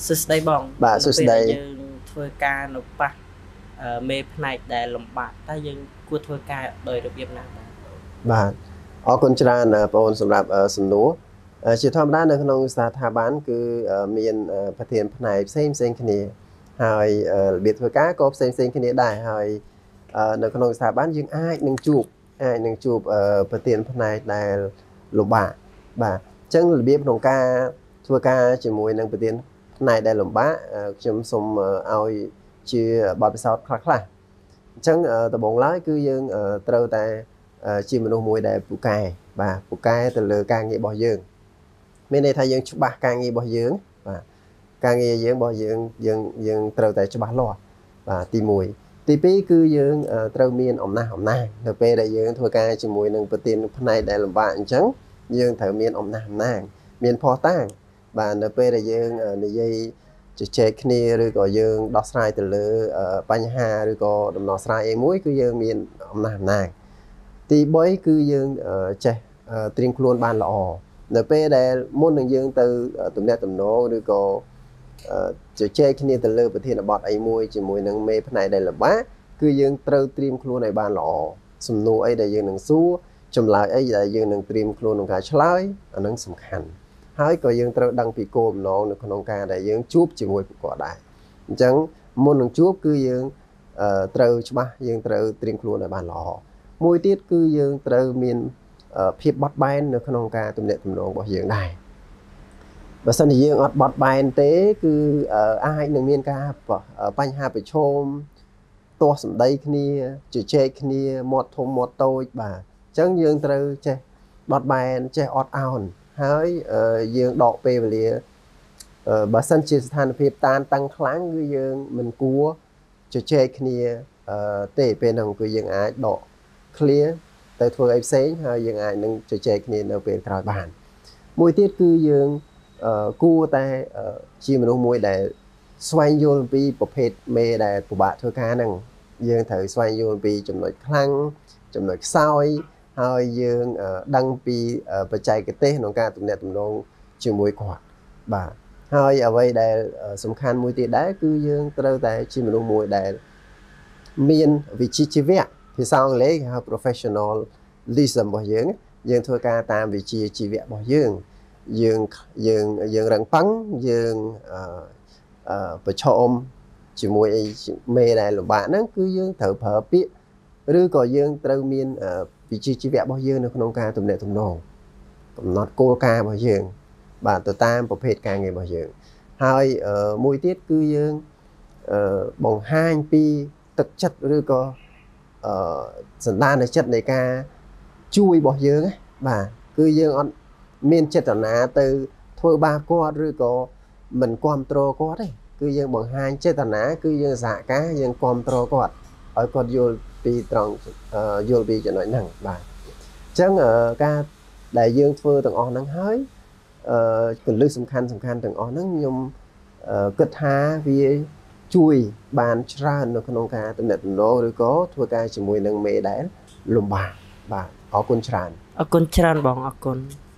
Sư đây bỏng bà sư đây dương thưa ca nộp bạc mê này để lồng bạc ta dương của thưa ca đời được Việt Nam bà ở con tra là bọn sầm rạp ở sầm núi chỉ thăm đá nơiក្នុងស្ថាប័នគឺមានប្រធានផ្នែកផ្សេងគ្នាហើយរបៀបធ្វើការក៏ផ្សេងគ្នាដែរហើយនៅក្នុងស្ថាប័នយើងអាចនឹងជួបប្រធានផ្នែកដែលលំបាកបាទអញ្ចឹងរបៀបក្នុងការធ្វើការជាមួយនឹងប្រធានផ្នែកដែលលំបាកខ្ញុំសូមឲ្យជាបទពិសោធន៍ខ្លះៗអញ្ចឹងដំបូងឡើយគឺយើងត្រូវតែជាមនុស្សមួយដែលពូកែបាទពូកែទៅលើការងាររបស់យើងមានន័យថាយើងច្បាស់ការងាររបស់យើងបាទការងារយើងរបស់យើងត្រូវតែច្បាស់លាស់បាទទី1ទី2គឺយើងត្រូវមានអំណះអំណាងនៅពេលដែលយើងធ្វើការជាមួយនឹងប្រធានផ្នែកដែលលំបាកអញ្ចឹងយើងត្រូវមានអំណះអំណាងមានភ័ស្តុតាងបាទនៅពេលដែលយើងនិយាយជជែកគ្នាឬក៏យើងដោះស្រាយទៅលើបញ្ហាឬក៏ដំណោះស្រាយអីមួយគឺយើងមានអំណះអំណាងទី3គឺយើងចេះត្រៀមខ្លួនបានល្អនៅពេលដែលមុននឹងយើងទៅទំនាក់ទំនងឬក៏ជជែកគ្នាទៅលើប្រធានបទអីមួយជាមួយនឹងមេផ្នែកដែលលំបាកគឺយើងត្រូវត្រៀមខ្លួនឲ្យបានល្អសំណួរអីដែលយើងនឹងសួរចម្លើយអីដែលយើងនឹងត្រៀមខ្លួនក្នុងការឆ្លើយអានឹងសំខាន់ហើយក៏យើងត្រូវដឹងពីគោលបំណងនៅក្នុងការដែលយើងជួបជាមួយពួកគាត់ដែរអញ្ចឹងមុននឹងជួបគឺយើងត្រូវច្បាស់យើងត្រូវត្រៀមខ្លួនឲ្យបានល្អមួយទៀតគឺយើងត្រូវមានភាពបត់បែននៅក្នុងការទំនាក់ទំនងរបស់យើងដែរបើសិនជាយើងអត់បត់បែនទេគឺអាចនឹងមានការបញ្ហាប្រឈមទាស់សម្ដីគ្នាជជែកគ្នាមាត់ធំមាត់តូចបាទអញ្ចឹងយើងត្រូវចេះបត់បែនចេះអត់ឱនហើយយើងដកពេលវេលាបើសិនជាស្ថានភាពតានតឹងខ្លាំងគឺយើងមិនគួរជជែកគ្នាទេពេលហ្នឹងគឺយើងអាចដក clear ទៅធ្វើអីផ្សេងហើយយើងអាចនឹងជជែកគ្នានៅពេលក្រោយបានមួយទៀតគឺយើងគួរតែជាមនុស្សមួយដែលស្វែងយល់ពីប្រភេទមេដែលពិបាកធ្វើការហ្នឹងយើងត្រូវស្វែងយល់ពីចំណុចខ្លាំងចំណុចខ្សោយហើយយើងដឹងពីបច្ចេកទេសក្នុងការទំនាក់ទំនងជាមួយគាត់បាទហើយអ្វីដែលសំខាន់មួយទៀតដែរគឺយើងត្រូវតែជាមនុស្សមួយដែលមានវិជ្ជាជីវៈភាសាអង់គ្លេសគេហៅ professionalism របស់យើងធ្វើការតាមវិជ្ជាជីវៈរបស់យើងរឹងប៉ឹងយើងប្រឈមជាមួយមេដែលលំបាកហ្នឹងគឺយើងត្រូវប្រើពាក្យឬក៏យើងត្រូវមានវិជ្ជាជីវៈរបស់យើងនៅក្នុងការទំនាក់ទំនងកំណត់គោលការណ៍របស់យើងបាទទៅតាមប្រភេទការងាររបស់យើងហើយមួយទៀតគឺយើងបង្ហាញពីទឹកចិត្តឬក៏សន្តានចិត្តនៃការជួយរបស់យើងបាទគឺយើងអត់មានចេតនាទៅធ្វើបាបគាត់ឬក៏មិនគាំទ្រគាត់ទេគឺយើងបង្ហាញចេតនាគឺយើងសហការយើងគាំទ្រគាត់ឲ្យគាត់យល់ពីត្រង់យល់ពីចំណុចហ្នឹងបាទអញ្ចឹងការដែលយើងធ្វើទាំងអស់ហ្នឹងហើយកលឹះសំខាន់ទាំងអស់ហ្នឹងខ្ញុំគិតថាវាជួយបានច្រើននៅក្នុងការទំនាក់ទំនងឬក៏ធ្វើការជាមួយនឹងមេដែលលំបាកបាទអរគុណច្រើនបងអរគុណ